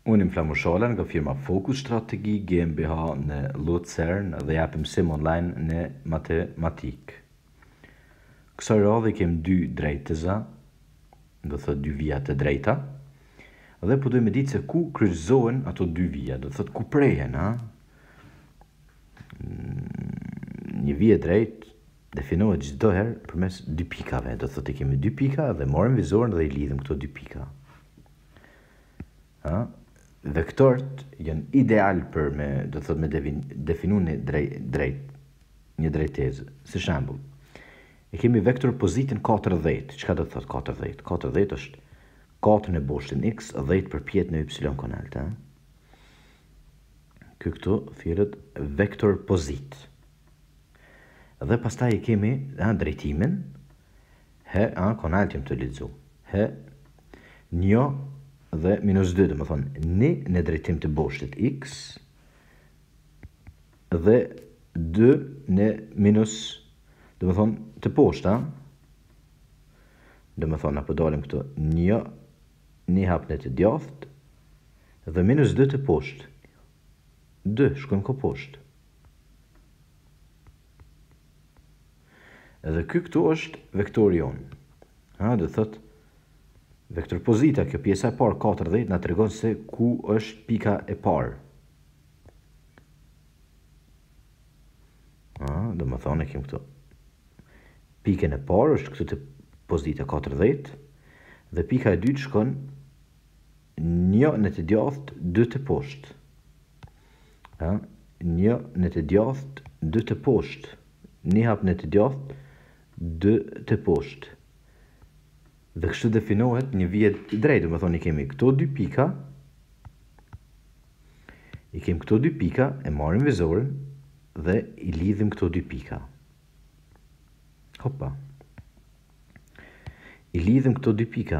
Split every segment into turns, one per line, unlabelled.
Unë jam Flamur Shola nga firma Focus Strategi GmbH në Luzern dhe japim mësim online në matematik. Kësaj radhe kem dy drejtëza, do thot dy vija të drejta, dhe po dojmë ditë se ku kryqëzohen ato dy vija, do thot ku prehen, ha? Një vijë drejt definohet çdo herë përmes dy pikave, do thot kemi dy pika dhe morëm vizorin dhe I lidhim këto dy pika. Ha? Vektorët janë ideal për do thot me definu një drejtezë. Si shembull, kemi vektor pozitin 40. Çka do të thot 40? 40 është 4 në boshtin x, 10 përpjet në y konalt, ha? Këtu thirret vektor pozit. Dhe pastaj kemi drejtimin konalt jam të lexu. Një dhe minus 2, dhe më thonë, 1 në drejtim të boshtit x, dhe 2 në minus, dhe më thonë, të poshta, dhe më thonë, apo dalim këto, 1 hap në të djathtë, dhe minus 2 të poshtë. 2, shkojmë ko poshtë. Edhe këtu është vektori jonë. Dhe thotë, vektor pozita, kjo pjesa e parë 40 na tregon se ku është pika e parë. Do më thonë kem këtu. Pikën e parë është këtu të pozita 40 dhe pika e dytë shkon 1 në të djathtë, 2 të poshtë. 1 në të djathtë, 2 të poshtë. 1 hap në të djathtë, 2 të poshtë. Dhe kështu definohet një vijë drejt, do më thonë I kemi këto dy pika, e marrim vizorin dhe I lidhim këto dy pika. Hopa. I lidhim këto dy pika.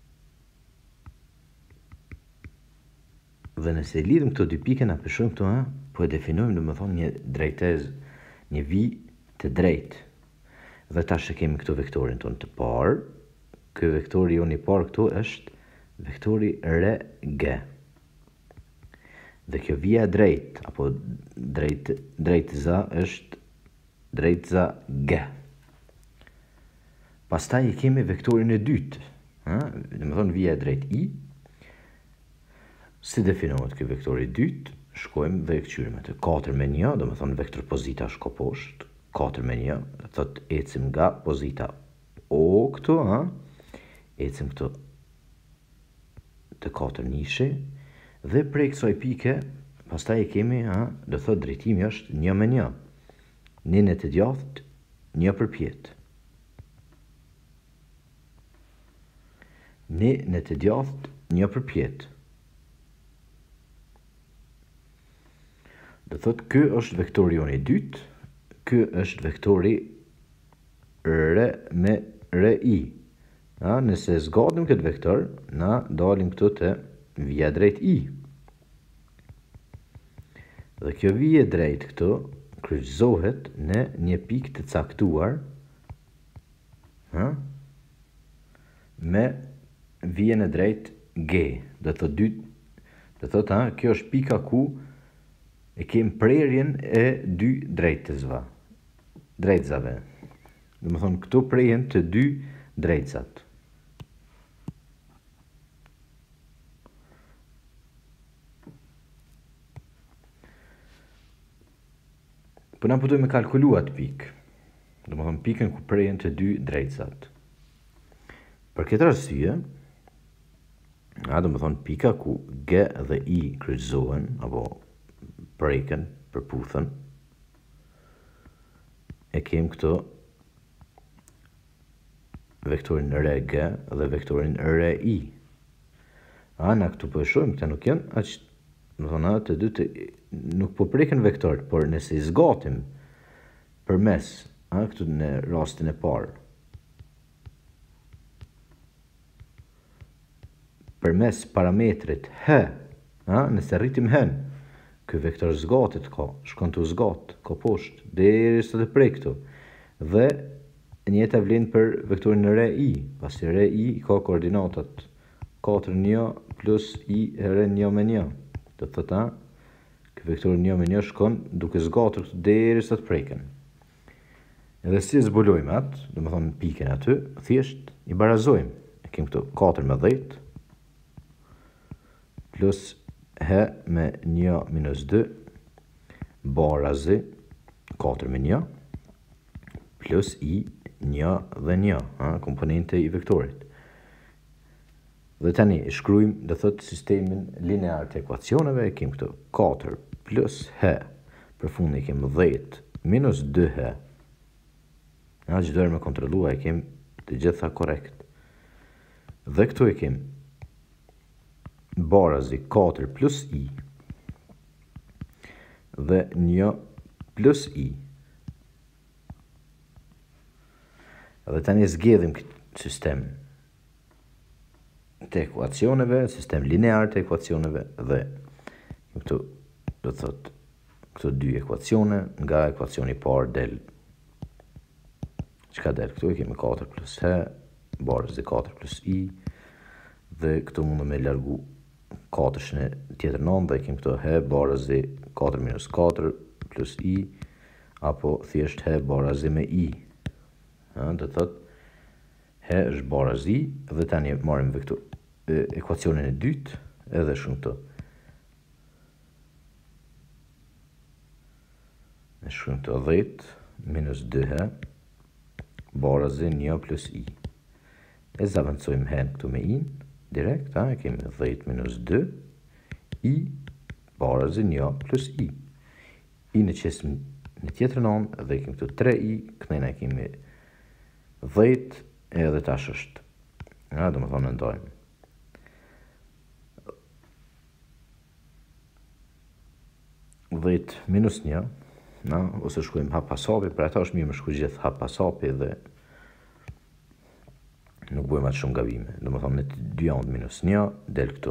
Dhe nëse I lidhim këto dy pika, na peshojmë këto, po e definojmë, do më thonë një drejtez, një vijë të drejtë. Dhe tash e kemi këto vektorin tonë të parë. Ky vektori jonë I parë këtu është vektori RG. Dhe kjo vija drejt, apo drejtëza është drejtëza G. Pastaj I kemi vektorin e dytë. Dhe më thonë vija drejt I. Si definohet ky vektori I dytë? Shkojmë dhe e këqyrim atë. 4 me 1, dhe më thonë vektor pozita shko poshtë. 4 me 1, dhe thot ecim nga pozita O këtu, ecim këtu të 4 nishi, dhe prej kësaj pike, pastaj e kemi, do thot drejtimi është 1 me 1. 1 në të djathtë, 1 përpjet. 1 në të djathtë, 1 përpjet. Do thot ky është vektori jonë I dytë, ky është vektori R me RI. Nëse zgatim këtë vektor, na dalim këtu të vija drejt I. Dhe kjo vija drejt këtu kryqëzohet në një pikë të caktuar me vijën e drejt G. Do thot kjo është pika ku e kem prerjen e dy drejtëzave. Do më thonë këtu prerjen të dy drejtëzat. Po na po dojmë me kalkulu atë pikë. Do më thonë pikën ku prejën të dy drejtësat. Për këtë arsye, do më thonë pika ku G dhe I kryqëzohen, apo prejken, përputhen, e kem këto vektorin RG dhe vektorin RI. Na këtu po e shohim, këta nuk janë do thonë të dy nuk po preken vektor, por nëse I zgatim përmes, këtu në rastin e parë, përmes parametrit H, nëse rritim H, ky vektor zgatit shkon të zgat, ka poshtë, derisa të prej këtu. Dhe njëjta vlen për vektorin RI, pasi RI ka koordinatat 4, 1, plus I herë 1 me 1. Do të thotë, ky vektori 1 me 1 shkon duke zgatur këtu derisa të preken. Edhe si zbulojmë atë, do më thonë pikën aty, thjesht i barazojmë. E kemë këtu 4 me 10, plus he me 1 minus 2, barazi 4 me 1, plus I 1 dhe 1, komponente i vektorit. Dhe tani i shkrujmë, dhe thotë sistemin linear të ekuacioneve, e kemë këtu 4 plus he, për fundi i kemë 10 minus 2he, që dojmë me kontrolua, e kemë të gjitha korekt. Dhe këtu e kemë barazi 4 plus I dhe 1 plus I. Dhe tani zgjedhim këtë sistem të ekuacioneve, sistem linear të ekuacioneve, dhe këtu do të thotë këto dy ekuacione, nga ekuacioni parë del çka del këtu, e kemi 4 plus he, barazi 4 plus I, dhe këtu mundë me largu 4-shën e tjetër nënë, dhe kemi këtu he, barazi 4 minus 4 plus I, apo thjesht he, barazi me I. Dhe thotë, he është barazi, dhe tani marim vektor ekuacionin e dytë, edhe shumë këtu. E shumë këtu 10 minus 2he, barazi 1 plus I. E zavëndsojmë hen këtu me I, direkt, e kemi 10 minus 2, I, barazi 1 plus I. I në qesim në tjetër nënë, dhe kemi këtu 3I, kënena kemi 10, edhe tash është. Do më thonë në ndojmë. Minus 1, ose shkujmë hap pas hapi, për ata është mirë më shkuj gjithë hap pas hapi dhe nuk bëjmë atë shumë gabime. Do më thonë në të dy janë minus 1, del këtu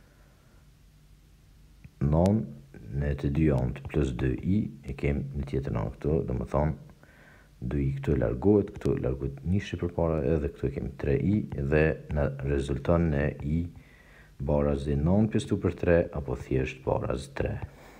9, në të dy janë plus 2i, e kemë në tjetër nënë këtu, do më thonë 2i këtu largohet njështi për para, edhe këtu e kemë 3i, dhe në rezulton në I barazi 9 plus 2 për 3, apo thjesht barazi 3.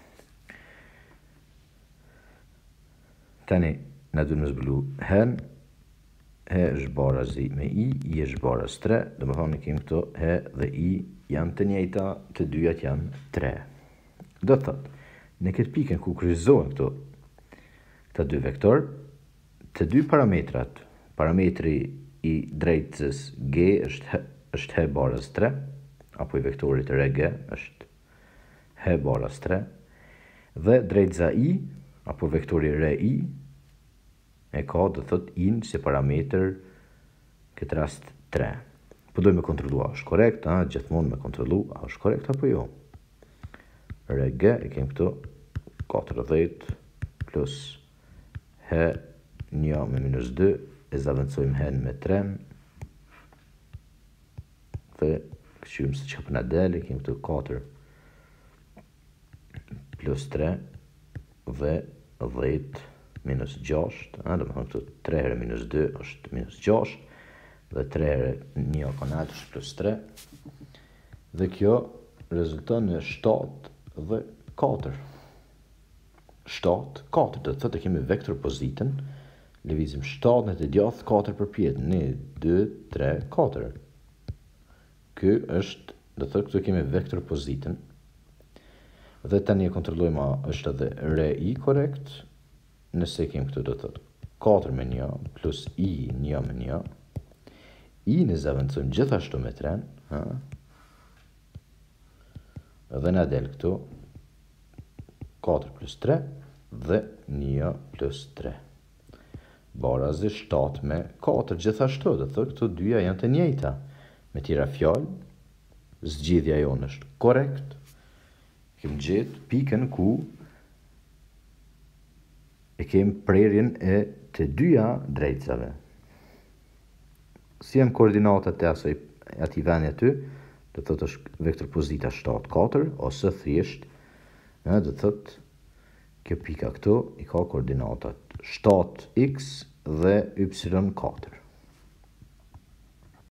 Tani, në du në zbulu hen, he është barazi me I është barazi 3, dhe më thonë në kemë këto, he dhe I janë të njëjta, të dyjat janë 3. Do të thotë, në këtë pikën ku kryqëzohen këto të dy vektor, të dy parametrat, parametri i drejtësës G është he barazi 3, apo i vektorit re G është he barazi 3, dhe drejtësa I, apo vektori re I, e ka dhe thot in si parameter këtë rast 3. Po dojmë me kontrolu a është korekt, gjithmonë me kontrolu a është korekt apo jo. Re G e kemë këtu 40 plus he 1 me minus 2, e zavëndsojmë hen me 3, dhe këqymë se që përna del, e kemë këtu 4 plus 3, dhe 10 minus 6, dhe më thonë këtu 3 herë minus 2 është minus 6, dhe 3 herë 1 kanal është plus 3, dhe kjo rezulton në 7 dhe 4. 7, 4, dhe të thotë kemi vektor pozitën, lëvizim 7 në të djathë 4 për pjetë, 1, 2, 3, 4. Ky është, dhe thotë këtu kemi vektor pozitën, dhe tani e kontrollojmë a është edhe re I korekt, nëse kemë këtu do të thotë 4 me 1 plus I 1 me 1, I në zavëndsojmë gjithashtu me 3, dhe në del këtu 4 plus 3 dhe 1 plus 3. Barazi 7 me 4 gjithashtu, dhe të thotë këtu dyja janë të njëjta. Me tjera fjalë, zgjidhja jonë është korekt, kemë gjithë pikën ku e kemë prerjen e të dyja drejtësave. Si janë koordinatat e asaj ati veni aty, do të thotë është vektor pozita 7, 4, ose thjesht, do të thotë kjo pika këtu i ka koordinatat 7x dhe y4.